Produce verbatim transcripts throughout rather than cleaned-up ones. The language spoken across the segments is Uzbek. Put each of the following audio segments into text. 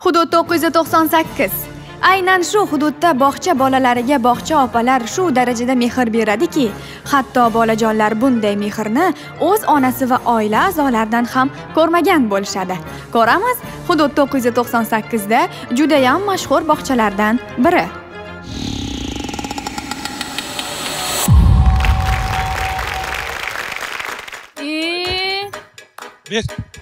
Hudud to'qqiz yuz to'qson sakkiz. Aynan shu hududda bog'cha bolalariga bog'cha opalar shu darajada mehr beradiki, hatto bolajonlar bunday mehrni o'z onasi va oila a'zolaridan ham ko'rmagan bo'lishadi. Ko'ramiz, hudud to'qqiz yuz to'qson sakkiz da juda ham mashhur bog'chalardan biri. Ber.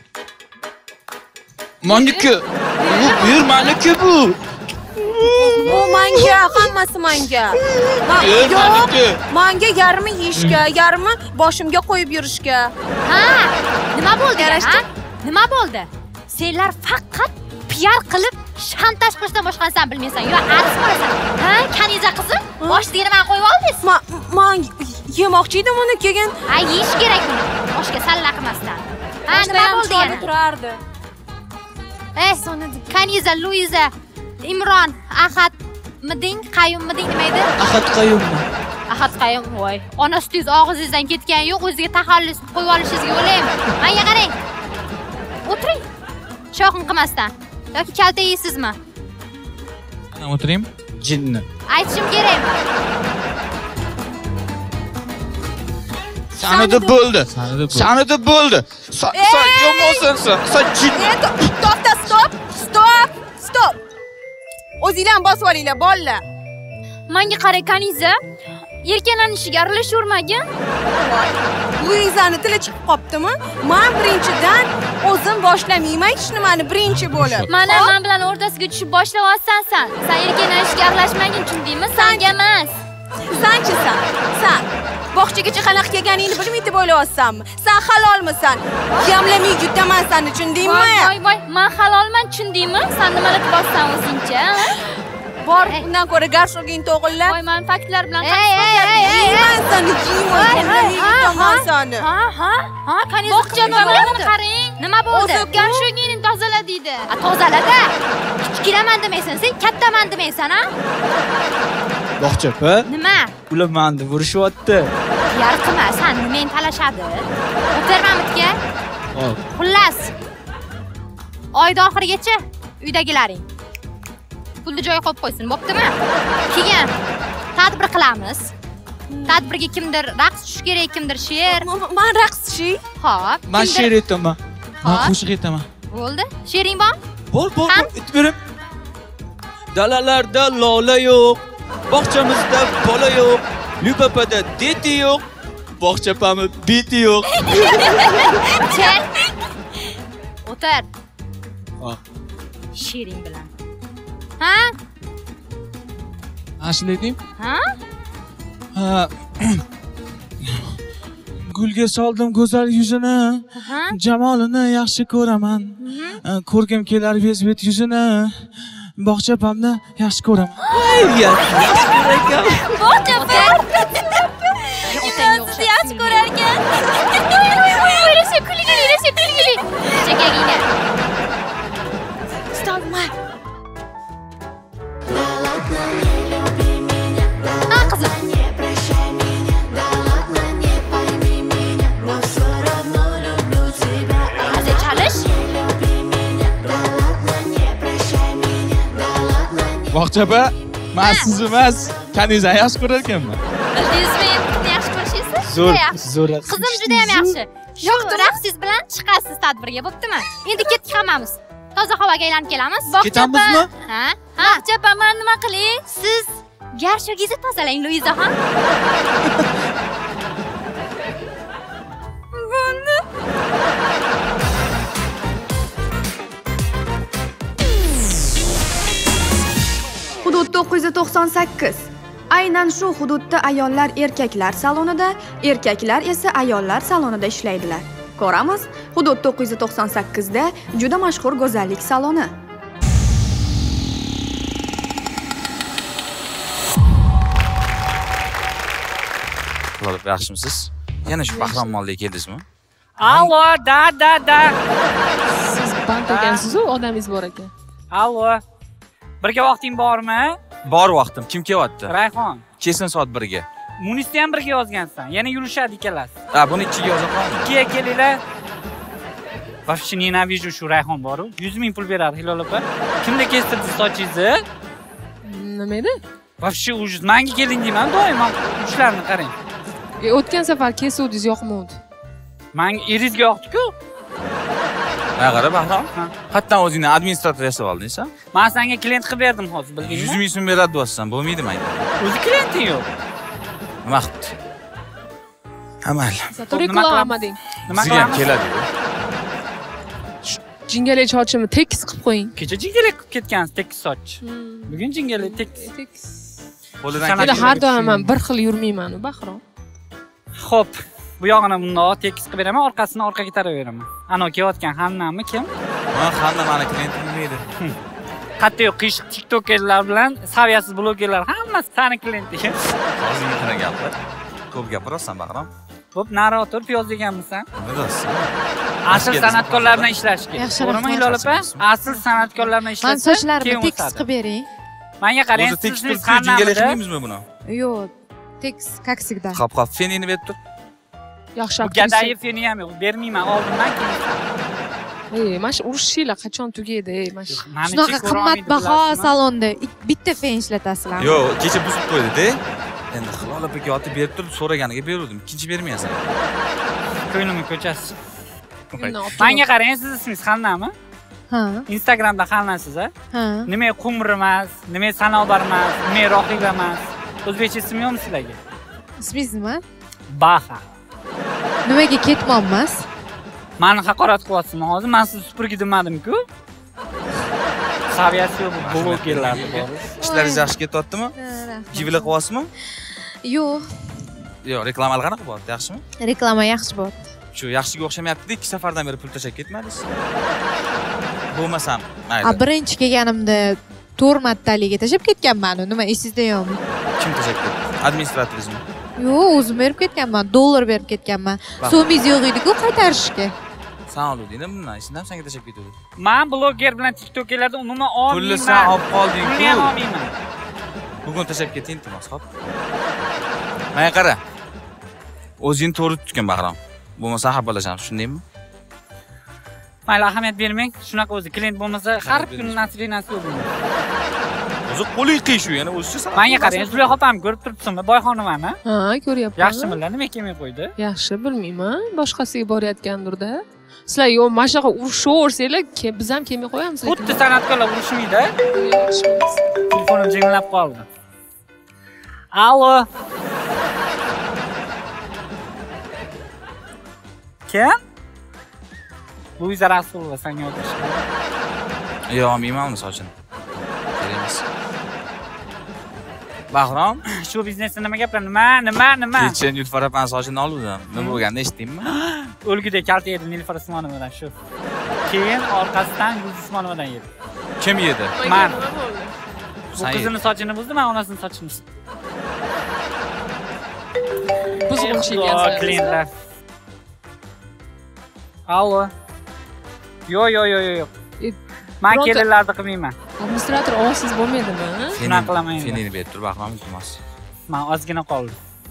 Maniki. Bu bir maniki bu. Bu manga, hammasi manga. Yo'q, manga yarmi yeyishga, yarmi boshimga qo'yib yurishga. Ha, nima bo'ldi? Ha? Nima bo'ldi? Senlar faqat piar qilib, shantaj qilishdan boshqa narsa bilmaysan. Yo, arz bo'lasan. Ha, Kaniza qizim, boshligini men qo'yib oldingiz. Men yemoqchi edim uni keyin. Ha, yeyish kerak uni. Boshga salla qilmasdan. Ha, nima bo'ldi yana? Turardi. Eh, Kaniza, Luiza, Imron, Ahad miding, Qayum miding nima edi? Ahad Qayummi? Ahad Qayum, voy. Ona sutingiz og'zingizdan ketgan yo'q, o'ziga taxallus qo'yib olishingizga o'ylayman. Menga qarang. O'tiring. Shoqin qilmasdan. Yoki kalta yeysizmi? Ana o'tiring. Jinni. Aytishim kerak. Sanada bo'ldi. Sanada bo'ldi. Sen yomonsan sen. Sen jinni. To'xta, stop. Stop. Stop. O'zingizlar bosib olinglar, bolalar. Menga qara Kaniza. Erkalanishiga aralashurmagin. Luizani tili chiqib qoptimi? Men birinchidan o'zim boshlamayman hech nimani birinchi bo'lib. Mana men bilan o'rtasiga tushib boshlayapsan sen. Sen erkalanishiga aralashmagin, tushundingmi? Senga emas. Sanchi sen? Sen bog'chagacha qanaqa kelganingni bilmay deb o'ylayapsanmi? Sen halolmisan? Yamlamay yutaman seni, tushundingmi? Voy, voy, men halolman, tushundingmi? Sen nimalar qilyapsan o'zingcha? Bor, undan ko'ra garshoging to'g'illa. Voy, men faktlar bilan qiyman seni, qiyman. Yutaman seni. Ha, ha, ha, Kaniza bog'chani qarang. Nima bo'ldi? Garshogingni tozala deydi. A, tozalada. Kichkinaman demaysan, sen kattaman demaysan, ha? Bog'chapa? Nima? Ular meni urishyapti. Yar qilma, sen meni talashadi. O'tirmamitga. Hop. Xullas. Oyda oxirigacha uydagilaring pulni joyiga qo'yib qo'ysin, bo'ptimi? Keyin tadbir qilamiz. Tadbirga kimdir raqs tush kerak, kimdir she'r. Men raqschi. Xo'p. Men she'r aytaman. Men qo'shiq aytaman. Bo'ldi. She'ring bor? Bor, bor, aytib bering. Dalalarda lola yo'q. Bog'chamizda bola yo'q, Lupapada deti yo'q, bog'chapami beti yo'q. Chen. O'tir. Ha. She'ring bilan. Ha? Ashula ayting? Ha? Ha. Gulga soldim go'zal yuzini, jamolini yaxshi ko'raman. Ko'rgim kelar bezbet yuzini. Bog'chapamni yaxshi ko'raman. Bog'chapa. Otang yaxshi ko'rar ekan. O'ylasha kulgili, o'ylasha kulgili. Chekagingni. Stopma. Ha, qizim. Hozir chalish. Bog'chapa, men siz emas, Kanizani yaxshi ko'rar ekanman. Bildingizmi, endi yaxshi ko'rishingiz? Zo'r, zo'r. Qizim juda ham yaxshi. Shu raqsingiz bilan chiqasiz tadbirga, bo'ptimi? Endi ketdik hammamiz. Toza havoga aylanib kelamiz. Ketamizmi? Ha? Ha, Bog'chapa, men nima qilay? Siz garshogingizni tozalang, Luizaxon. Bo'ldi. Hudud to'qqiz yuz to'qson sakkiz. Aynan shu hududda ayollar erkaklar salonida, erkaklar esa ayollar salonida ishlaydilar. Ko'ramiz, hudud to'qqiz yuz to'qson sakkiz da juda mashhur go'zallik saloni. Qulab yaxshimisiz? Yana shu Bahromonlikka keldingizmi? Allo, da, da, da. Siz band ekansiz-ku, odamingiz bor ekan. Allo. Birga vaqting bormi? Bor vaqtim. Kim kelyapti? Rayhon. Kelsin soat birga. Munisni ham birga yozgansan. Yana yurishadi ikkalasi. Ha, buni ikkiga yozaman. ikkiga kelinglar. Вообще ненавижу shu rayhon boru. yuz ming pul beradi Hilol opa. Kimda kestirdi sochingizni? Nima edi? Вообще ujuz. Menga keling deyman doimo. Uchlarni qarang. E, o'tgan safar kesuvdingiz yoqmadi. Menga erizga yoqdi-ku. Ha, qara Bahrom. Hattan o'zingni administrator yasab olding-sa? Men senga klient qilib berdim hozir, bildingmi? yuz ming so'm beradi deyapsan, bo'lmaydi menga. O'zi klienting yo'q. Nima qilibdi? Amal. Zato reklama deng. Nima Sizga ham qilamiz? keladi. Jingalak sochimni tekis qilib qo'ying. Kecha jingalak qilib ketgansiz tekis soch. Bugun jingalak tekis. Tekis. Qo'lidan San'at- Endi har doim men bir xil yurmayman, Bahrom. Xo'p, bu yog'ini bundoq tekis qilib beraman, orqasini orqaga tarayveraman. Ana kelayotgan Hannami kim? Ha, Hanna meni klientim bilmaydi. Hatto qiyshiq TikTokerlar bilan saviyasiz blogerlar hammasi sani klienting. Hozirgi qana gapir. Ko'p gapirasan Bahrom. Xo'p, nari o'tir, piyoz deganmisan. Nima deyapsan? Asl san'atkorlar bilan ishlash kerak. Yaxshi, To'g'rimi rahmat. Hilol opa? Asl san'atkorlar bilan Men ishlasa, sochlarimni tekis qilib bering. Menga qarang, O'zi tekis siz turib jingalak qilmaymizmi buni? Yo'q, tekis, как всегда. Qop qop fenini berib tur. Yaxshi Bu gadayi feni ham yo'q, bermayman, oldimdan keyin. Ey, mana shu urushinglar qachon tugaydi, ey, mana shu. Shunaqa qimmatbaho salonda bitta fen ishlatasizlar. Yo'q, kecha buzib qo'ydi-da. Endi Hilol opaga otib berib turib, so'raganiga berdim. Ikkinchi bermaysan. Ko'nglimni ko'chasiz. Uyimdan olib Menga qarang, siz ismingiz Hannami? Ha, Instagramda Hannasiz, a? ha. Nima qumr emas, nima sanobar emas, nima rohib emas. O'zbekcha ismi yo'qmi sizlarga? Ismingiz nima? Baha. Nimaga ketmonmas? Meni haqorat qilyapsizmi hozir? Men sizni supurgi demadim-ku. Saviyasi yo'q bu blogerlarni bor. Ishlaringiz yaxshi ketyaptimi? Jivila qilyapsizmi? Yo'q, Yo'q, reklamalar qanaqa bo'lyapti, yaxshimi? reklama yaxshi bo'ldi. Shu yaxshiga o'xshamayapti-da, ikki safardan beri pul tashlab ketmadingiz. Bo'lmasam, A mayli. birinchi kelganimda to'rt martaliga tashlab ketganman, nima esingizda yo'qmi? Kim tashlab ketdi? Administratorizmi? Yo'q, o'zim berib ketganman, dollar berib ketganman. So'mingiz yo'q edi-ku qaytarishga. Sen oluvding-da bundan, esimdan senga tashlab ketdi. Men bloger bilan TikTokerlardan umuman olmayman. Pulni sen olib qolding-ku. Pulni ham olmayman. Bugun tashlab ketding, iltimos, xo'p. Mana qara. O'zingni to'g'ri tutgan Bahrom. Bo'lmasa xabalashamiz, shundaymi? Mayli, ahamiyat bermang. Shunaqa o'zi klient bo'lmasa, har kuni nasrinasi yo'q. O'zi qo'ling qiyshu, yana o'zicha sanab. Menga qarang, Zulayho opam ko'rib turibsizmi? Boyxonimani. Ha, ko'ryapman. Yaxshimilar, nima kelmay qo'ydi? Yaxshi, bilmayman. Boshqasiga borayotgandir-da. Sizlar yo'q, mana shunaqa urushaversanglar, biz ham kelmay qo'yamiz. Xuddi san'atkorlar urushmaydi. Telefonim jinglab qoldi. Allo. Kim? Luiza Rasulova senga o'tirish. Yo'q, olmayman uni sochini. Kerak emas. Bahrom, Shu biznesda nima gaplar? Nima, nima, nima? kecha Nilufar opani sochini oluvdim. Nima bo'lganini eshitdingmi? O'lgudek kalta yedi Nilufar Usmonovadan shu. Keyin orqasidan Gulzi Usmonovadan yedi. Kim yedi? Man. Bu Sen qizining sochini buzdi, men onasining sochini buzdim. Buzg'unchi Xudo, ekansiz. klientlar. Allo. Yo, yo, yo, yo. E, Men bironta- kelinlarni qilmayman. Administrator olsiz bo'lmaydimi? Shunaqa qilaman. Fenini berib tur, Bahrom, iltimos. Men ozgina qoldi.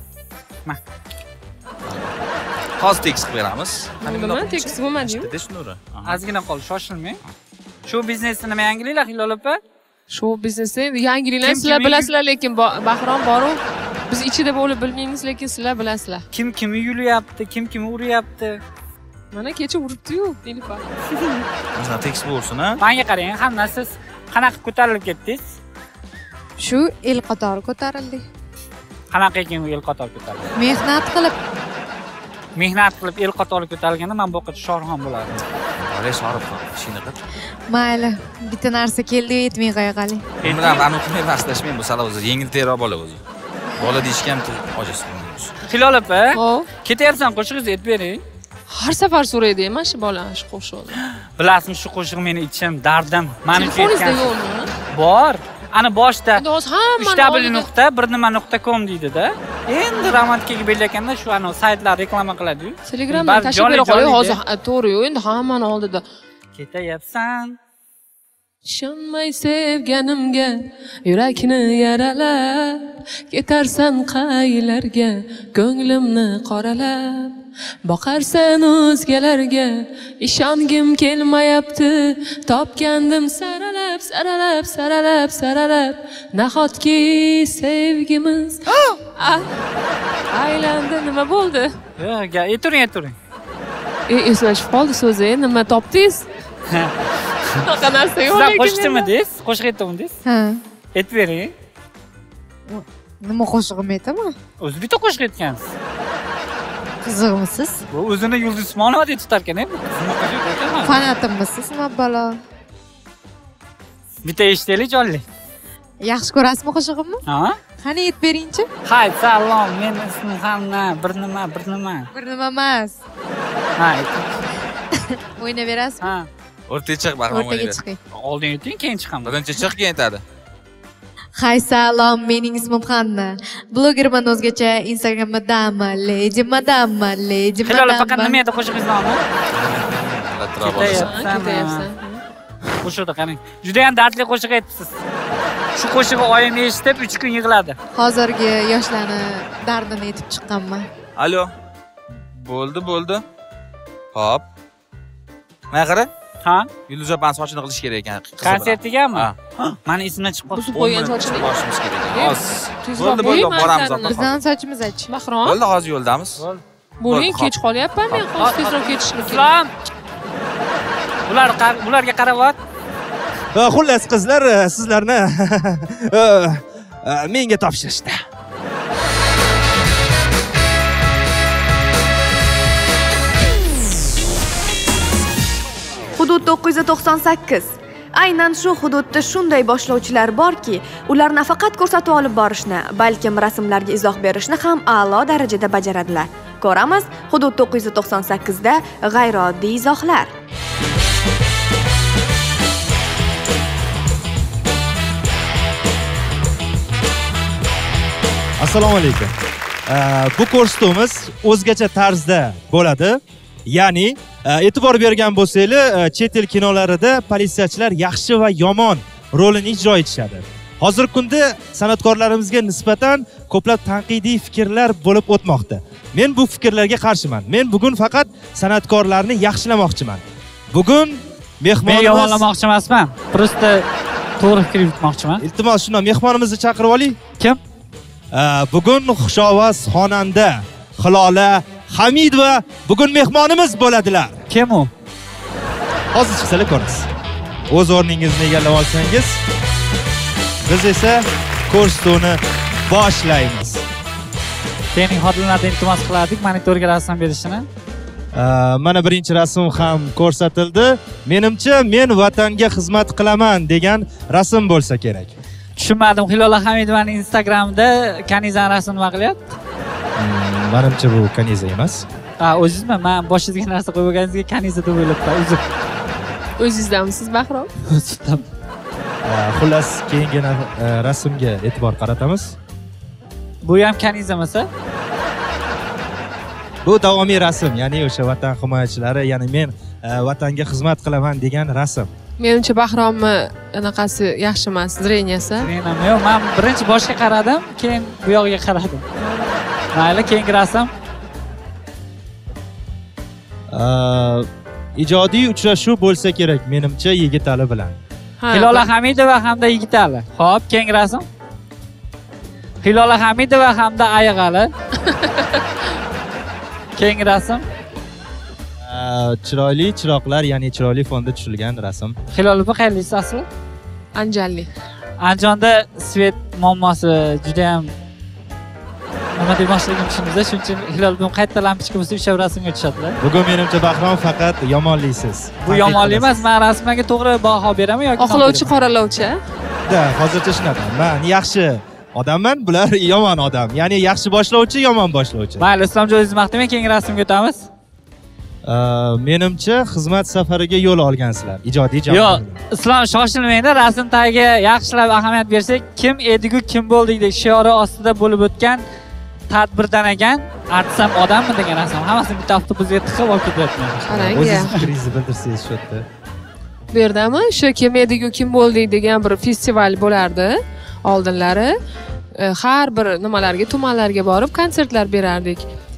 Hozir tekis qilib beramiz. Nima tekis bo'lmadi-yu? Ishda shunuri. Ozgina qoldi, shoshilmang. Shu biznesda nima yangiliklar Hilol opa? Shu biznesda endi yangiliklar Kim sizlar kimni- bilasizlar, lekin Bo- Bahrom boru biz ichida bo'lib bilmaymiz, lekin sizlar bilasizlar. Kim kimni yulyapti, kim kimni uryapti? Mana kecha uribdi-yu, Nilufar. Bizlar tekis bo'lsin, ha? Menga qarang, hamma siz qanaqa ko'tarilib ketdingiz? Shu el qatori ko'tarildik. Qanaqa ekan u el qatori ko'tarildi? Mehnat qilib, Mehnat qilib el qatori ko'tarilganda men bu yoqda shohron bo'lardim. Qolay Sharifxon, ishini qil. mayli, bitta narsa keldi yetmay qo'yaqali. Men bilan ani o'tmay bahslashmang, bu sala o'zi yengil tezroq bola o'zi. Bola deyishga ham til ojiz bo'lmaymiz. Hilol opa, Hop. ketyapsan qo'shig'ingizni aytib bering. Har safar so'raydi, mana shu bola shu qo'shiqni. Bilasizmi, shu qo'shiq meni ichim, dardim. Meni Telefoningizda yo'qmi? Bor. Ana boshda Endi hozir hammani ishtabili oldida- nuqta bir nima nuqta com deydi-da. Endi romantikaga belayotganda shu ana saytlar reklama qiladi-yu. Telegramdan Bari tashlab bera joli- qo'y, joli hozir de. ha, to'g'ri-yu, endi hammani oldida. Ketayapsan. Ishonmay sevganimga, yurakni yaralab, ketarsan qaylarga, ko'nglimni qoralab, Boqarsan o'zgalarga ishongim kelmayapti. Topgandim saralab, saralab, saralab, saralab. Nahotki sevgimiz aylandi. Nima bo'ldi? Yo'q, ayturing, ayturing. E, esdan chiqib qoldi so'zi. Nima topdingiz? Bunaqa narsa yo'q. Sizlar qo'shdimidingiz? Qo'shiq aytdimidingiz? Ha. Aytib bering. Nima qo'shig'im aytaman? O'zi bitta qo'shiq aytgansiz. Qiziqmisiz? Bu o'zini Yulduz Usmonova deb tutar ekan, bu. Fanatimisiz, nima balo? Bitta eshitaylik jonli. Yaxshi ko'rasizmi qo'shig'imni? Ha? Qani aytib beringchi. Hay, salom, men ismim Hanna, bir nima, bir nima. Bir nima emas. Ha, o'ynaverasizmi? ha. O'rtaga chiq Bahrom O'rtaga o'ynaydi. chiqing. Oldin ayting, keyin chiqaman. Birinchi chiq, keyin aytadi. Hay salom, mening ismim Hanna. Blogerman o'zgacha, Instagram'dami, Lady Madamma, Lady Madamma. Hilol faqat nima edi qo'shigingiz nomi? Latrobosa. Ketayapsan. Qo'shiqda qarang. Juda ham dardli qo'shiq aytibsiz. Shu qo'shig'i oyim eshitib uch kun yig'ladi. Hozirgi yoshlarni dardini aytib chiqqanman. Alo. Bo'ldi, bo'ldi. Hop. Mana qara. Ha? Yulduz opani sochini qilish kerak ekan. Konsertigami? Mani esimdan chiqib qoldi. Buzib qo'ygan sochini. Boshimiz kerak ekan. Hozir. Tezroq Bo'ldi, bo'ldi, bo'ling, boramiz manzarani. opa. Bizdan sochimiz-chi. Bahrom, Bo'ldi, hozir yo'ldamiz. bo'ling, Bo'ldi, kech qolyapman men. Hozir tezroq ketishim kerak. Islom. Bular bularga qarab Xullas qizlar, sizlarni menga topshirishdi. Hudud to'qqiz yuz to'qson sakkiz. Aynan shu hududda shunday boshlovchilar borki, ular nafaqat ko'rsatuv olib borishni, balkim rasmlarga izoh berishni ham a'lo darajada bajaradilar. Ko'ramiz, hudud to'qqiz yuz to'qson sakkiz da g'ayrioddiy izohlar. Assalomu alaykum. Bu ko'rsatuvimiz o'zgacha tarzda bo'ladi. Ya'ni e'tibor bergan bo'lsanglar, chet el kinolarida politsiyachilar yaxshi va yomon rolini ijro etishadi. Hozirgi kunda san'atkorlarimizga nisbatan ko'plab tanqidiy fikrlar bo'lib o'tmoqda. Men bu fikrlarga qarshiman. Men bugun faqat san'atkorlarni yaxshilamoqchiman. Bugun mehmonimiz Men yomonlamoqchi emasman. Prosta to'g'ri fikr yuritmoqchiman. Iltimos, shunday mehmonimizni chaqirib oling. Kim? Bugun xushovoz xonanda Hilola Hamidova bugun mehmonimiz bo'ladilar. Kim u? Hozir chiqsalar ko'rasiz. O'z o'rningizni egallab olsangiz, biz esa ko'rsatuvni boshlaymiz. Sening xodimlardan iltimos qilardik monitorga rasm berishini. Mana birinchi rasm ham ko'rsatildi. Menimcha, men vatanga xizmat qilaman degan rasm bo'lsa kerak. Tushunmadim, Hilola Hamidovaning Instagramida Kanizani rasmini nima qilyapti? Menimcha bu Kaniza emas. Ha, o'zingizmi? Men boshingizga narsa qo'yib olganingizga Kaniza deb o'ylabman. O'zim. O'zingizdamisiz, Bahrom? O'zimdan. Xullas, keyingi rasmga e'tibor qaratamiz. Bu ham Kaniza emas-a? Bu davomiy rasm, ya'ni o'sha vatan himoyachilari, ya'ni men vatanga xizmat qilaman degan rasm. Menimcha Bahromni anaqasi yaxshi emas, zreniyasi. Zreniyam yo'q, men birinchi boshga qaradim, keyin bu yog'iga qaradim. Mayli, keyingi rasm. Ijodiy uchrashuv bo'lsa kerak, menimcha Yigitali bilan. Hilola Hamidova hamda Yigitali. Xo'p, keyingi rasm. Hilola Hamidova hamda Ayig'ali. Keyingi rasm. Chiroyli chiroqlar, ya'ni chiroyli fonda tushilgan rasm. Hilola bu qayerlisi asli? Anjanli. Andijonda svet muammosi juda ham nima demoqchiligimni tushundingiz, shuning uchun Hilol bilan qayerda lampochka bo'lsa o'sha rasmga tushadilar. Bugun menimcha Bahrom faqat yomonlisiz. Bu yomonlik emas, men rasmga to'g'ri baho beraman yoki oqlovchi, qoralovchi. Da, hozircha shunaqa. Men yaxshi odamman, bular yomon odam. Ya'ni yaxshi boshlovchi, yomon boshlovchi. Mayli, Islomjon o'zingiz maqtamang, keyingi rasmga o'tamiz. Menimcha xizmat safariga yo'l olgansizlar, ijodiy jamoa. Yo'q, Islom shoshilmangda, rasm tagiga yaxshilab ahamiyat bersak, kim edigu kim bo'ldik deb shiori ostida bo'lib o'tgan tadbirdan ekan, artisam odammi degan rasm. Hammasini bitta avtobusga tiqib olib ketyapman. Qarang, o'zingiz fikringizni bildirsangiz shu yerda. Bu yerdami? Shu kim edigu kim bo'ldik degan bir festival bo'lardi oldinlari. Har bir nimalarga, tumanlarga borib konsertlar berardik.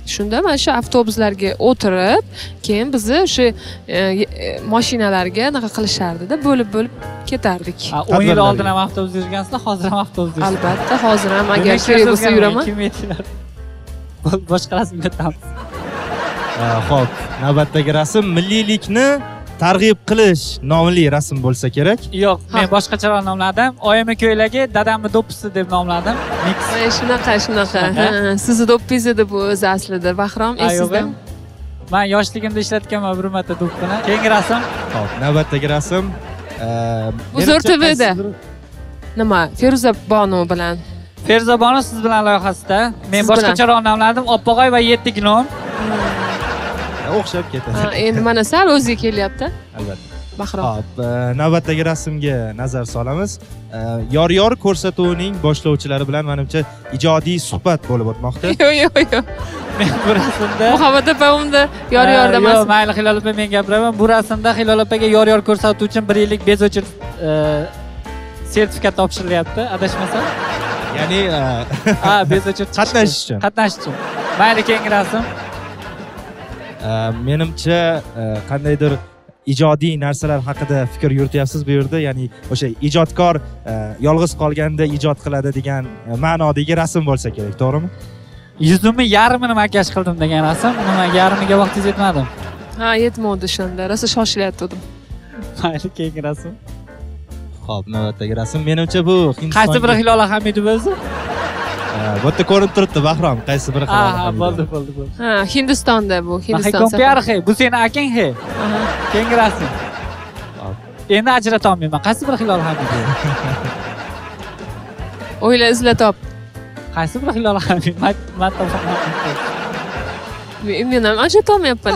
Shunda mana shu avtobuslarga o'tirib, keyin bizni o'sha mashinalarga anaqa qilishardi-da, bo'lib-bo'lib ketardik. o'n yil oldin ham avtobus yurgansizlar, hozir ham avtobus yurasiz. Albatta, hozir ham agar kerak bo'lsa yuraman. Kim aytinglar? Boshqa rasmga o'tamiz. Xo'p, navbatdagi rasm milliylikni targ'ib qilish nomli rasm bo'lsa kerak. Yo'q, men boshqacharoq nomladim. Oyimni ko'ylagi, dadamni do'ppisi deb nomladim. Mix. Mana shunaqa, shunaqa. Sizni do'ppingiz edi bu o'zi aslida. Bahrom, esingizda? Men yoshligimda ishlatganman bir marta do'ppini. Keyingi rasm. Xo'p, navbatdagi rasm Uzr T V'da. Nima? Feruza Bonu bilan. Feruza Bonu siz bilan loyihasida. Men boshqacharoq nomladim. Oppog'oy va yetti gnom. O'xshab ketadi. Endi mana sal o'ziga kelyapti. Albatta. Bahrom. Xo'p, navbatdagi rasmga nazar solamiz. Yor-yor ko'rsatuvining boshlovchilari bilan menimcha ijodiy suhbat bo'lib o'tmoqda. Yo'q, yo'q, yo'q. Men bu rasmda Muhammad opamda yor-yor emas. Yo'q, mayli Hilol opa men gapiraman. Bu rasmda Hilol opaga yor-yor ko'rsatuv uchun bir yillik bezovchi sertifikat topshirilyapti, adashmasam. Ya'ni ha, bezovchi qatnashish uchun. Qatnashish uchun. Mayli, keyingi rasm. Menimcha qandaydir ijodiy narsalar haqida fikr yurityapsiz bu yerda, ya'ni o'sha ijodkor yolg'iz qolganda ijod qiladi degan ma'nodagi rasm bo'lsa kerak, to'g'rimi? Yuzimni yarmini makiyaj qildim degan rasm. Nima, yarmiga vaqtingiz yetmadi? Ha, yetmadi o'shanda. Rosa shoshilayotgandim. Mayli, keyingi rasm. Xo'p, navbatdagi rasm. Menimcha bu Hindiston. Qaysi biri Hilola Hamidova o'zi? Bu yerda ko'rinib turibdi, Bahrom. Qaysi biri Hilola Hamidova? Ha, bo'ldi, bo'ldi, bo'ldi. Ha, Hindistonda bu, Hindiston safari. Bu seni akang he. Aha. Keyingi rasm. Endi ajrata olmayman. Qaysi biri Hilola Hamidova? O'yla, izla top. Qaysi biri Hilola Hamidova? Men topolmayman. Men ham ajrata olmayapman.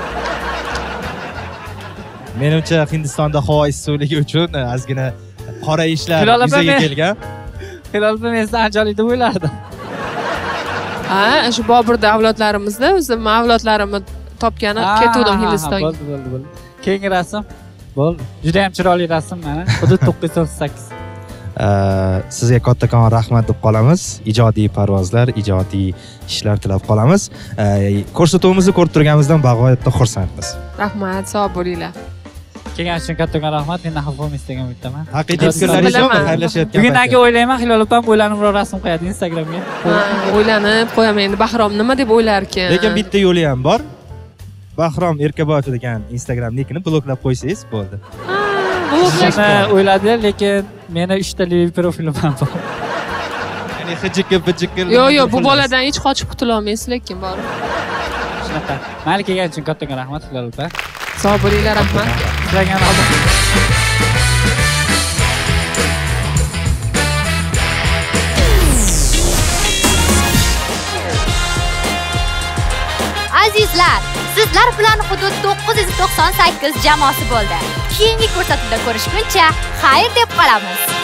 Menimcha Hindistonda havo issiqligi uchun ozgina qora ishlar yuzaga kelgan. Hilol opa men sizni anjalik deb o'ylardim. Ha, shu Boburda avlodlarimizda o'zi avlodlarimni topgani ketuvdim Hindistonga. Bo'ldi, bo'ldi, bo'ldi. Keyingi rasm. Bo'ldi. Juda ham chiroyli rasm mana. Hudud to'qqiz yuz to'qson sakkiz. Sizga kattakon rahmat deb qolamiz. Ijodiy parvozlar, ijodiy ishlar tilab qolamiz. Ko'rsatuvimizni ko'rib turganimizdan bag'oyatda xursandmiz. Rahmat, sog' bo'linglar. Kelganingiz uchun kattakon rahmat. Mendan xafa bo'lmaysiz degan umiddaman. Haqiqiy fikrlaringizni xayrlashayotgan. Bugundan o'ylayman, Hilol opam o'ylanibroq rasm qo'yadi Instagramga. Ha, o'ylanib qo'yaman endi. Bahrom nima deb o'ylar ekan? Lekin bitta yo'li ham bor. Bahrom Erkaboyev degan Instagram nikini bloklab qo'ysangiz bo'ldi. Ha, bloklashni o'yladi, lekin meni uchta profilim ham bor. Ya'ni hijikka bijikka. Yo'q, yo'q, bu boladan hech qochib qutula olmaysiz, lekin bor. Shunaqa. Mayli, kelganingiz uchun kattakon rahmat Hilol opa. Sog' bo'linglar, rahmat. Sizlarga ham Azizlar, sizlar bilan hudud to'qqiz yuz to'qson sakkiz jamoasi bo'ldi. Keyingi ko'rsatuvda ko'rishguncha xayr deb qolamiz.